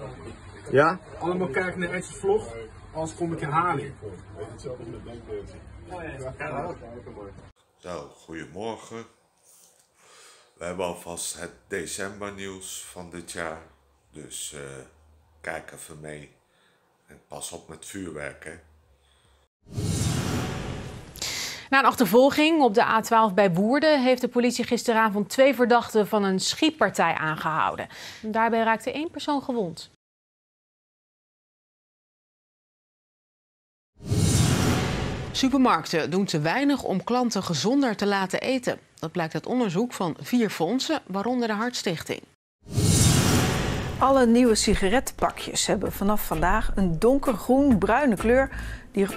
Ja? Allemaal kijken naar Ed's vlog, anders kom ik herhaling. Zo, goedemorgen. We hebben alvast het decembernieuws van dit jaar. Dus kijk even mee. En pas op met vuurwerk, hè. Na een achtervolging op de A12 bij Woerden heeft de politie gisteravond 2 verdachten van een schietpartij aangehouden. Daarbij raakte 1 persoon gewond. Supermarkten doen te weinig om klanten gezonder te laten eten. Dat blijkt uit onderzoek van 4 fondsen, waaronder de Hartstichting. Alle nieuwe sigarettenpakjes hebben vanaf vandaag een donkergroen-bruine kleur die...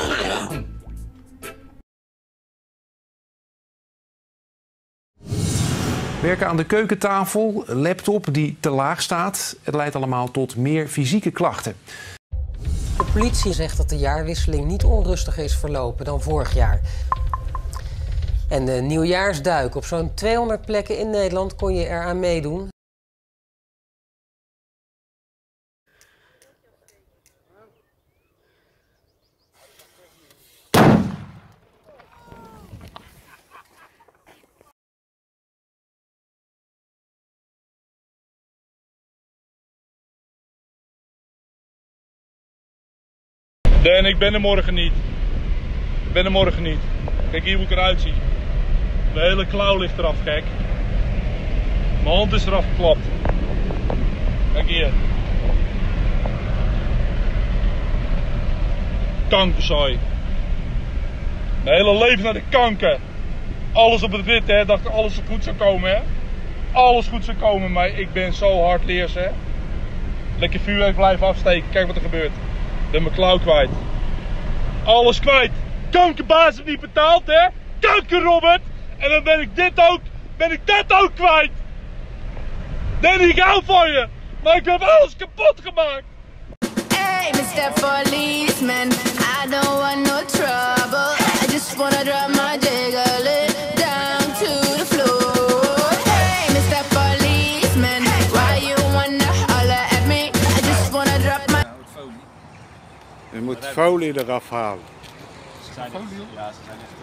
Werken aan de keukentafel, laptop die te laag staat. Het leidt allemaal tot meer fysieke klachten. De politie zegt dat de jaarwisseling niet onrustiger is verlopen dan vorig jaar. En de nieuwjaarsduik. Op zo'n 200 plekken in Nederland kon je eraan meedoen. En ik ben er morgen niet. Ik ben er morgen niet. Kijk hier hoe ik eruit zie. Mijn hele klauw ligt eraf, gek. Mijn hand is eraf geklapt. Kijk hier. Kankerzooi. Mijn hele leven naar de kanker. Alles op het wit, hè. Dacht dat alles goed zou komen, hè. Alles goed zou komen, maar ik ben zo hardleers, hè. Lekker vuurwerk blijven afsteken. Kijk wat er gebeurt. Ik ben mijn klauw kwijt. Alles kwijt. Kankerbaas heeft niet betaald, hè? Kanker Robert. En dan ben ik dat ook kwijt. Danny, ik hou van je. Maar ik heb alles kapot gemaakt. Hey, Mr. Policeman, I don't want no trouble. I just wanna drop my jiggle down to the floor. Hey, Mr. Policeman, why you wanna holler at me? I just wanna drop my... Je moet folie eraf halen. Ja, ze zijn echt...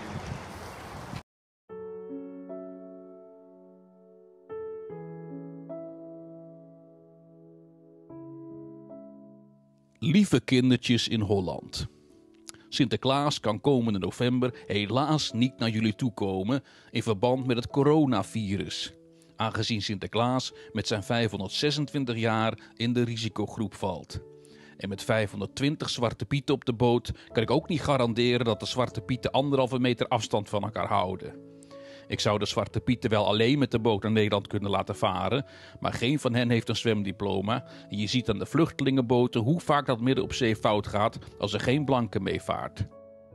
Lieve kindertjes in Holland. Sinterklaas kan komende november helaas niet naar jullie toe komen in verband met het coronavirus. Aangezien Sinterklaas met zijn 526 jaar in de risicogroep valt. En met 520 zwarte pieten op de boot kan ik ook niet garanderen dat de zwarte pieten 1,5 meter afstand van elkaar houden. Ik zou de zwarte pieten wel alleen met de boot naar Nederland kunnen laten varen, maar geen van hen heeft een zwemdiploma. En je ziet aan de vluchtelingenboten hoe vaak dat midden op zee fout gaat als er geen blanke meevaart.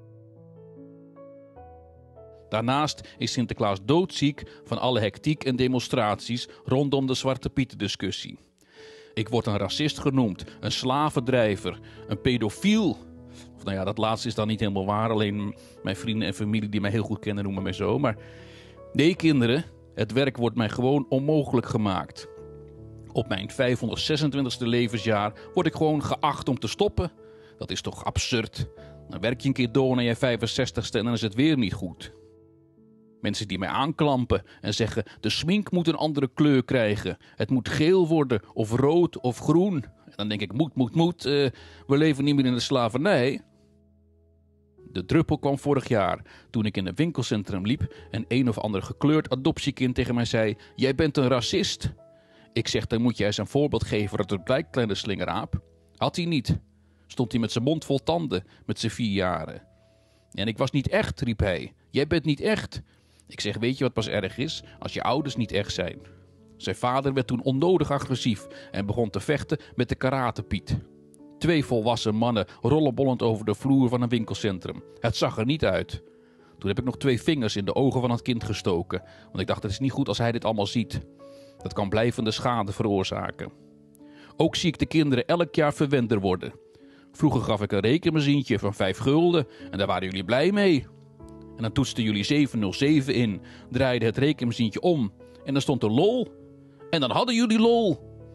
Daarnaast is Sinterklaas doodziek van alle hectiek en demonstraties rondom de zwarte pieten discussie. Ik word een racist genoemd, een slavendrijver, een pedofiel. Of nou ja, dat laatste is dan niet helemaal waar. Alleen mijn vrienden en familie die mij heel goed kennen noemen mij zo. Maar nee kinderen, het werk wordt mij gewoon onmogelijk gemaakt. Op mijn 526e levensjaar word ik gewoon geacht om te stoppen. Dat is toch absurd. Dan werk je een keer door naar je 65ste en dan is het weer niet goed. Mensen die mij aanklampen en zeggen, de smink moet een andere kleur krijgen. Het moet geel worden, of rood, of groen. En dan denk ik, moet. We leven niet meer in de slavernij. De druppel kwam vorig jaar, toen ik in een winkelcentrum liep en een of ander gekleurd adoptiekind tegen mij zei, jij bent een racist. Ik zeg, dan moet jij eens een voorbeeld geven dat het blijkt, kleine slingeraap. Had hij niet. Stond hij met zijn mond vol tanden, met zijn 4 jaren. En ik was niet echt, riep hij. Jij bent niet echt. Ik zeg, weet je wat pas erg is? Als je ouders niet echt zijn. Zijn vader werd toen onnodig agressief en begon te vechten met de karatepiet. 2 volwassen mannen rollenbollend over de vloer van een winkelcentrum. Het zag er niet uit. Toen heb ik nog 2 vingers in de ogen van het kind gestoken. Want ik dacht, het is niet goed als hij dit allemaal ziet. Dat kan blijvende schade veroorzaken. Ook zie ik de kinderen elk jaar verwender worden. Vroeger gaf ik een rekenmachientje van 5 gulden en daar waren jullie blij mee. En dan toetsten jullie 707 in, draaide het rekenmachientje om en dan stond er lol. En dan hadden jullie lol.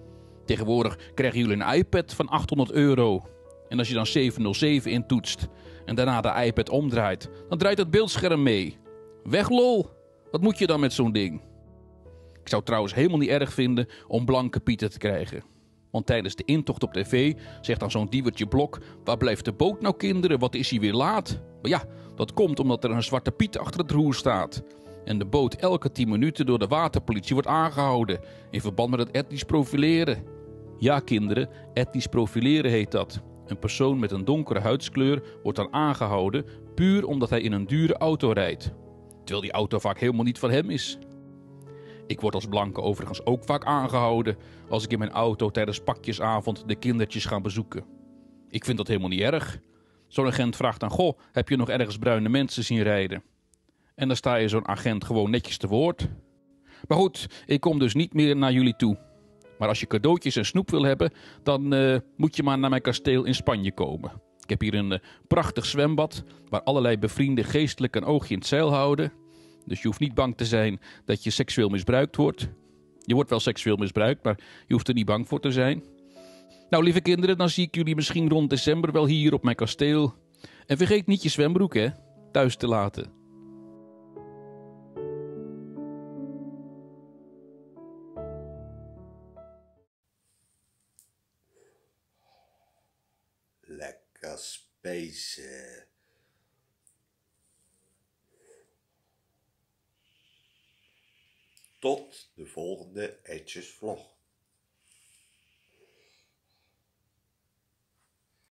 Tegenwoordig krijgen jullie een iPad van €800. En als je dan 707 intoetst en daarna de iPad omdraait, dan draait het beeldscherm mee. Weg lol! Wat moet je dan met zo'n ding? Ik zou het trouwens helemaal niet erg vinden om blanke Pieten te krijgen. Want tijdens de intocht op tv zegt dan zo'n Diewertje Blok: waar blijft de boot nou, kinderen? Wat is hij weer laat? Maar ja, dat komt omdat er een zwarte Piet achter het roer staat. En de boot elke 10 minuten door de waterpolitie wordt aangehouden in verband met het etnisch profileren. Ja, kinderen, etnisch profileren heet dat. Een persoon met een donkere huidskleur wordt dan aangehouden puur omdat hij in een dure auto rijdt. Terwijl die auto vaak helemaal niet van hem is. Ik word als blanke overigens ook vaak aangehouden als ik in mijn auto tijdens pakjesavond de kindertjes ga bezoeken. Ik vind dat helemaal niet erg. Zo'n agent vraagt dan: goh, heb je nog ergens bruine mensen zien rijden? En dan sta je zo'n agent gewoon netjes te woord. Maar goed, ik kom dus niet meer naar jullie toe. Maar als je cadeautjes en snoep wil hebben, dan moet je maar naar mijn kasteel in Spanje komen. Ik heb hier een prachtig zwembad waar allerlei bevriende geestelijken een oogje in het zeil houden. Dus je hoeft niet bang te zijn dat je seksueel misbruikt wordt. Je wordt wel seksueel misbruikt, maar je hoeft er niet bang voor te zijn. Nou, lieve kinderen, dan zie ik jullie misschien rond december wel hier op mijn kasteel. En vergeet niet je zwembroek, hè, thuis te laten. Lekker spacen. Tot de volgende Etjesvlog.